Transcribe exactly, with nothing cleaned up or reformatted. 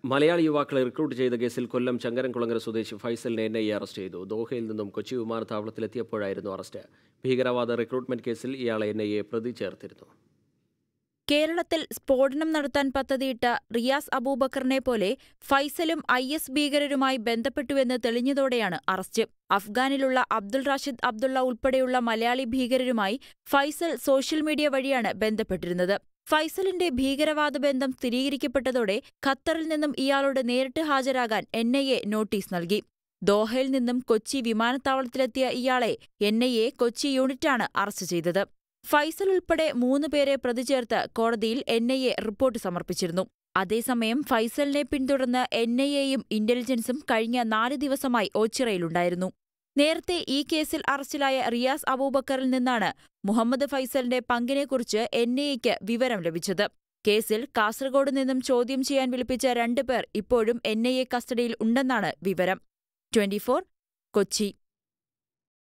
മലയാളി യുവാക്കളെ റിക്രൂട്ട് ചെയ്ത കേസിൽ കൊല്ലം ചങ്കരംകുളങ്ങര സ്വദേശി ഫൈസലിനെ എൻ ഐ എ അറസ്റ്റ് ചെയ്തു. ദോഹയിൽ നിന്നും കൊച്ചി വിമാനത്താവളത്തിലെത്തിയപ്പോഴായിരുന്നു അറസ്റ്റ്. ഭീകരവാദ റിക്രൂട്ട്മെന്റ് കേസിൽ ഇയാളെ എൻ ഐ എ പ്രതി ചേർത്തിരുന്നു. കേരളത്തിൽ സ്ഫോടനം നടത്താൻ പദ്ധതിയിട്ട റിയാസ് അബൂബക്കറിനെ പോലെ ഫൈസലും ഐ എസ് ഭീകരരുമായി ബന്ധപ്പെട്ടുവെന്ന് തെളിഞ്ഞതോടെയാണ് അറസ്റ്റ്. അഫ്ഗാനിലുള്ള അബ്ദുൾ റാഷിദ് അബ്ദുള്ള ഉൾപ്പെടെയുള്ള മലയാളി ഭീകരരുമായി ഫൈസൽ സോഷ്യൽ മീഡിയ വഴിയാണ് ബന്ധപ്പെട്ടിരുന്നത്. ഫൈസലിന്റെ ഭീകരവാദ ബന്ധം സ്ഥിരീകരിക്കപ്പെട്ടതോടെ ഖത്തറിൽ നിന്നും ഇയാളോട് നേരിട്ട് ഹാജരാകാൻ എൻ ഐ എ നോട്ടീസ് നൽകി. ദോഹയിൽ നിന്നും കൊച്ചി വിമാനത്താവളത്തിലെത്തിയ ഇയാളെ എൻ ഐ എ കൊച്ചി യൂണിറ്റാണ് അറസ്റ്റ് ചെയ്തത്. ഫൈസൽ ഉൾപ്പെടെ മൂന്ന് പേരെ പ്രതി ചേർത്ത് കോടതിയിൽ എൻ ഐ എ റിപ്പോർട്ട് സമർപ്പിച്ചിരുന്നു. അതേസമയം ഫൈസലിനെ പിന്തുടർന്ന് എൻ ഐ എയും ഇന്റലിജൻസും കഴിഞ്ഞ നാല് ദിവസമായി ഓച്ചിറയിലുണ്ടായിരുന്നു. നേരത്തെ ഈ കേസിൽ അറസ്റ്റിലായ റിയാസ് അബൂബക്കറിൽ നിന്നാണ് മുഹമ്മദ് ഫൈസലിന്റെ പങ്കിനെക്കുറിച്ച് എൻ ഐ എക്ക് വിവരം ലഭിച്ചത്. കേസിൽ കാസർഗോഡ് നിന്നും ചോദ്യം ചെയ്യാൻ വിളിപ്പിച്ച രണ്ടുപേർ ഇപ്പോഴും എൻ ഐ എ കസ്റ്റഡിയിൽ ഉണ്ടെന്നാണ് വിവരം. Twenty four Kochi.